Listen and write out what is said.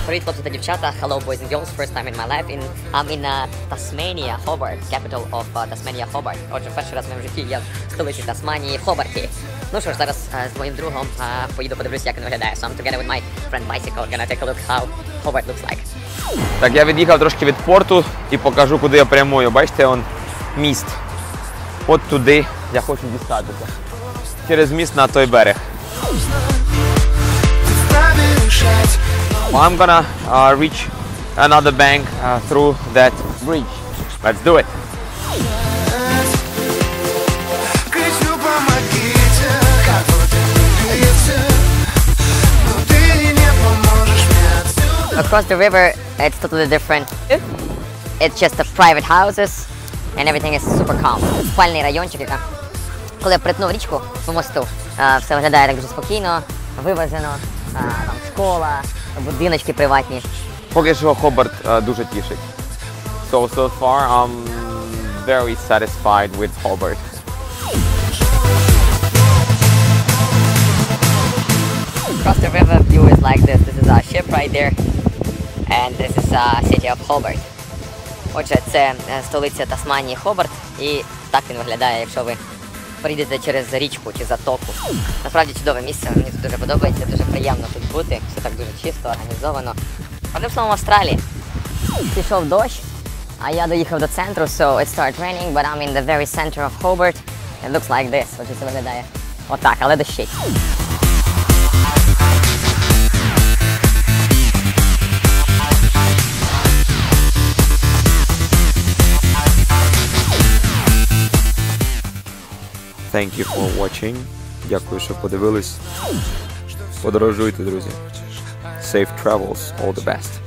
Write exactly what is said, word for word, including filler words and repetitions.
Привіт, хлопці та дівчата. Hello, boys and girls. First time in my life. In, I'm in uh, Tasmania, Hobart, capital of uh, Tasmania, Hobart. Отже, перший раз в моєму житті я в столиці Тасманії, в Хобарті. Ну що ж, зараз uh, з моїм другом uh, поїду подивлюся, як він виглядає. So I'm together with my friend bicycle, gonna take a look how Hobart looks like. Так, я від'їхав трошки від порту і покажу, куди я прямую. Бачите, он міст. От туди я хочу дістатися. Через міст на той берег. I'm gonna uh, reach another bank uh, through that bridge. Let's do it. Across the river, it's totally different. It's just the private houses and everything is super calm. Спальний райончик, яка. Коли я притнув річку по мосту, все виглядає так дуже спокійно, виважено, там школа, будиночки приватні. Поки що Хобарт uh, дуже тішить. So, so far, I'm very satisfied with Hobart. Across the river view is like this. This is our ship right there. And this is uh, city of Hobart. Отже, це столиця Тасманії, Хобарт. І так він виглядає, якщо ви приїдете через річку чи затоку. Насправді чудове місце, мені тут дуже подобається, дуже приємно тут бути. Все так дуже чисто, організовано. Одним словом, в Австралії. Пішов дощ, а я доїхав до центру, so it started raining, but I'm in the very center of Hobart. It looks like this. Отже, це виглядає отак, але дощить. Thank you for watching. Дякую, що подивились. Подорожуйте, друзі. Safe travels. All the best.